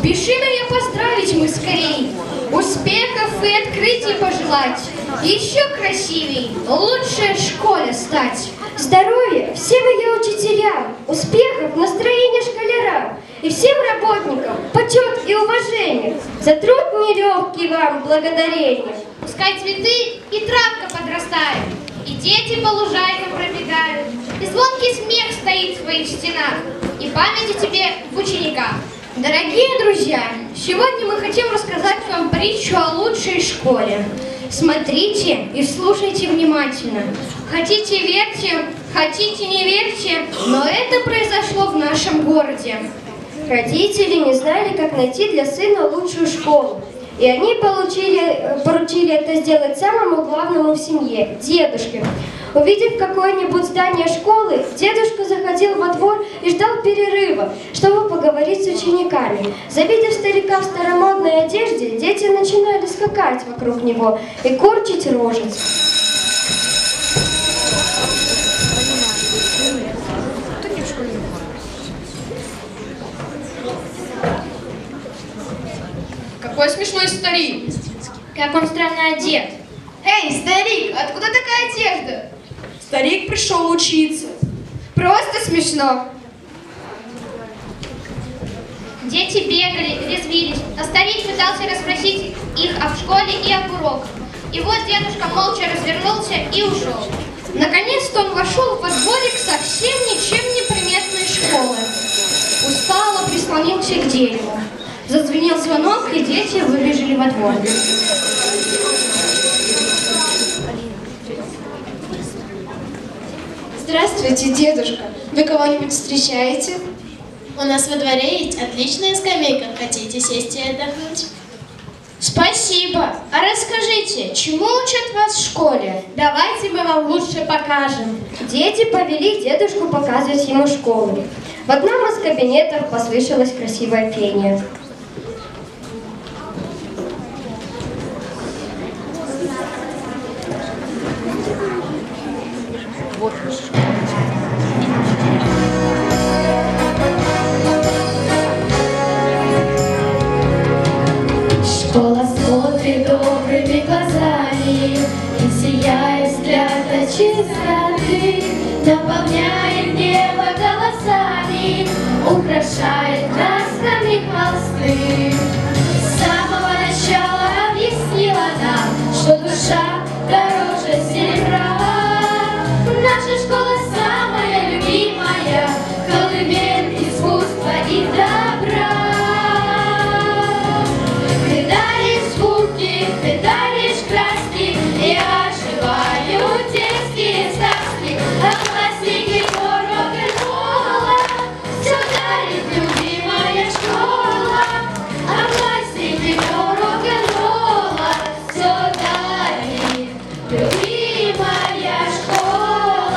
Спешим ее поздравить мы скорей, успехов и открытий пожелать, еще красивей, лучшей школе стать. Здоровья всем ее учителям, успехов, настроения школярам и всем работникам почет и уважение. За труд нелегкий вам благодарение. Пускай цветы и травка подрастают, и дети по лужайкам пробегают, и звонкий смех стоит в своих стенах, и память о тебе в учениках. Дорогие друзья, сегодня мы хотим рассказать вам притчу о лучшей школе. Смотрите и слушайте внимательно. Хотите верьте, хотите не верьте, но это произошло в нашем городе. Родители не знали, как найти для сына лучшую школу. И они поручили это сделать самому главному в семье – дедушке. Увидев какое-нибудь здание школы, дедушка заходил во двор и ждал перерыва, чтобы поговорить с учениками. Завидев старика в старомодной одежде, дети начинали скакать вокруг него и корчить рожиц. Какой смешной старик! Как он странно одет! Эй, старик, откуда такая одежда? Старик пришел учиться. Просто смешно. Дети бегали, резвились, а старик пытался расспросить их об школе и об уроках. И вот дедушка молча развернулся и ушел. Наконец-то он вошел во дворик совсем ничем не приметной школы. Устало прислонился к дереву. Зазвенел звонок, и дети выбежали во двор. Здравствуйте, дедушка. Вы кого-нибудь встречаете? У нас во дворе есть отличная скамейка. Хотите сесть и отдохнуть? Спасибо. А расскажите, чему учат вас в школе? Давайте мы вам лучше покажем. Дети повели дедушку показывать ему школу. В одном из кабинетов послышалось красивое пение. Школа смотрит добрыми глазами и сияет взгляд от чистоты, наполняет небо голосами, украшает красками холсты. С самого начала объяснила нам, что душа дороже серебра. Наша школа самая любимая, колыбель искусства и добра. Ты даришь звуки, ты даришь краски, и оживают детские сказки. А классики рок-н-ролла все дарит любимая школа. А классики рок-н-ролла все дарит любимая школа.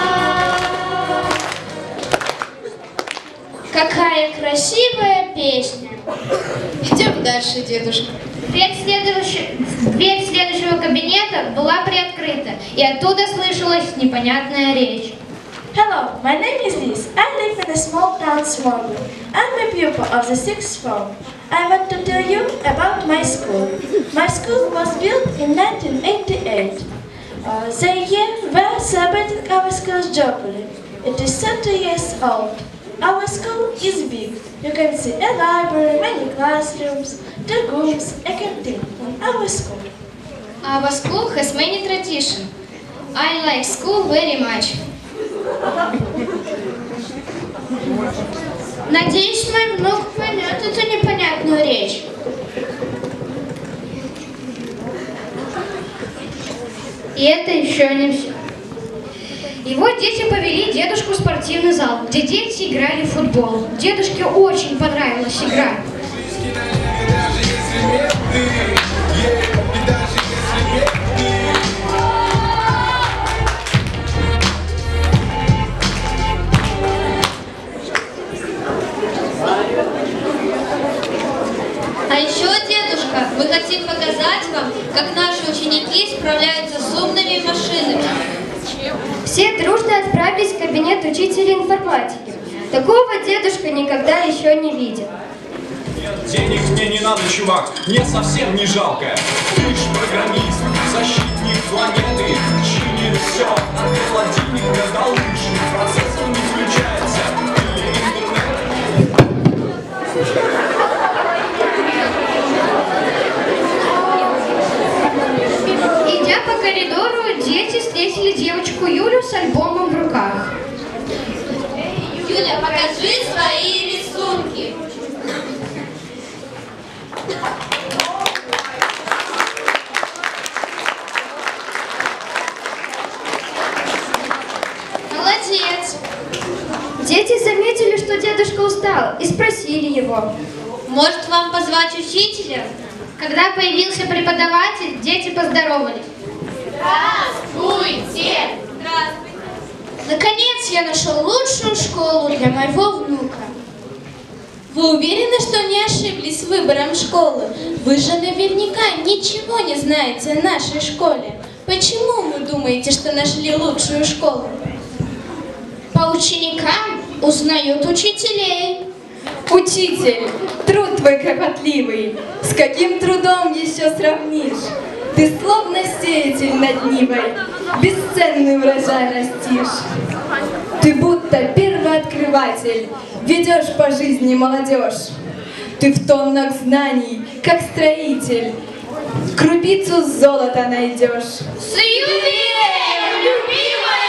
Какая красивая песня. Идем дальше, дедушка. Дверь следующего кабинета была приоткрыта, и оттуда слышалась непонятная речь. Hello, my name is Liz. I live in a small town, Smallwood. I'm a pupil of the 6th form. I want to tell you about my school. My school was built in 1988. The year we are celebrating our school's jubilee. It is 30 years old. Our school is big. You can see a library, many classrooms, two rooms, a canteen in our school. Our school has many traditions. I like school very much. Надеюсь, мой внук поймет эту непонятную речь. И это еще не все. И вот дети повели дедушку в спортивный зал, где дети играли в футбол. Дедушке очень понравилась игра. А еще, дедушка, мы хотим показать вам, как наши ученики справляются с умными машинами. Все дружно отправились в кабинет учителя информатики. Такого дедушка никогда еще не видел. Денег мне не надо, чувак, мне совсем не жалко. Ты ж программист, защитник планеты, чинит все от холодильника до лыж. Процессор не включается, или Идя по коридору, дети встретили девочку Юлю с альбомом в руках. Юля, покажи свои рисунки. Молодец. Дети заметили, что дедушка устал, и спросили его. Может, вам позвать учителя? Когда появился преподаватель, дети поздоровались. Здравствуйте! Здравствуйте. Наконец я нашел лучшую школу для моего внука. Вы уверены, что не ошиблись с выбором школы? Вы же наверняка ничего не знаете о нашей школе. Почему вы думаете, что нашли лучшую школу? По ученикам узнают учителей. Учитель, труд твой кропотливый, с каким трудом еще сравнишь? Ты словно сеятель над Нивой, бесценный урожай растишь. Ты будто первооткрыватель, ведешь по жизни молодежь. Ты в тоннах знаний, как строитель, крупицу золота найдешь. С юбилеем, любимая